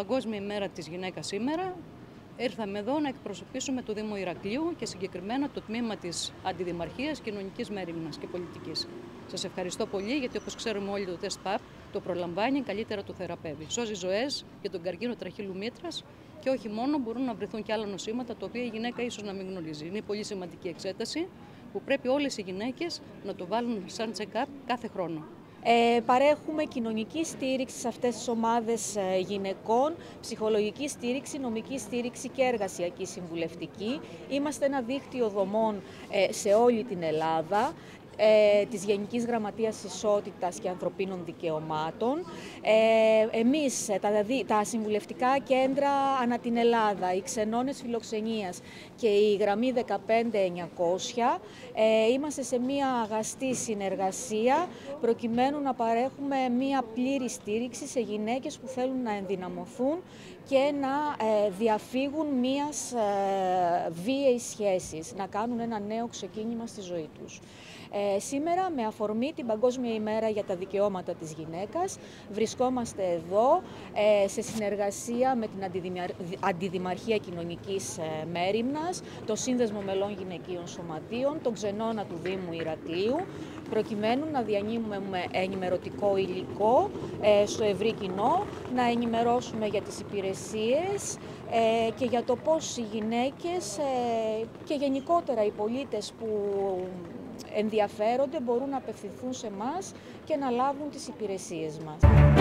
Παγκόσμια ημέρα της γυναίκας σήμερα, ήρθαμε εδώ να εκπροσωπήσουμε το Δήμο Ηρακλείου και συγκεκριμένα το τμήμα της Αντιδημαρχίας Κοινωνικής Μέριμνας και Πολιτικής. Σας ευχαριστώ πολύ, γιατί όπως ξέρουμε όλοι, το τεστ ΠΑΠ το προλαμβάνει, καλύτερα το θεραπεύει. Σώζει ζωές για τον καρκίνο τραχύλου μήτρας και όχι μόνο, μπορούν να βρεθούν και άλλα νοσήματα τα οποία η γυναίκα ίσως να μην γνωρίζει. Είναι πολύ σημαντική εξέταση που πρέπει όλες οι γυναίκες να το βάλουν σαν check-up κάθε χρόνο. Παρέχουμε κοινωνική στήριξη σε αυτές τις ομάδες γυναικών, ψυχολογική στήριξη, νομική στήριξη και εργασιακή συμβουλευτική. Είμαστε ένα δίκτυο δομών σε όλη την Ελλάδα, της Γενικής Γραμματείας Ισότητας και Ανθρωπίνων Δικαιωμάτων. Εμείς, τα συμβουλευτικά κέντρα ανά την Ελλάδα, οι ξενώνες φιλοξενίας και η γραμμή 15900, είμαστε σε μια αγαστή συνεργασία προκειμένου να παρέχουμε μια πλήρη στήριξη σε γυναίκες που θέλουν να ενδυναμωθούν και να διαφύγουν μιας βίαιης σχέσης, να κάνουν ένα νέο ξεκίνημα στη ζωή τους. Σήμερα, με αφορμή την Παγκόσμια ημέρα για τα δικαιώματα της γυναίκας, βρισκόμαστε εδώ σε συνεργασία με την Αντιδημαρχία Κοινωνικής Μέριμνας, το Σύνδεσμο Μελών Γυναικείων Σωματείων, τον Ξενώνα του Δήμου Ηρακλείου, προκειμένου να διανύμουμε ενημερωτικό υλικό στο ευρύ κοινό, να ενημερώσουμε για τις υπηρεσίες και για το πώς οι γυναίκες και γενικότερα οι πολίτες που ενδιαφέρονται μπορούν να απευθυνθούν σε εμάς και να λάβουν τις υπηρεσίες μας.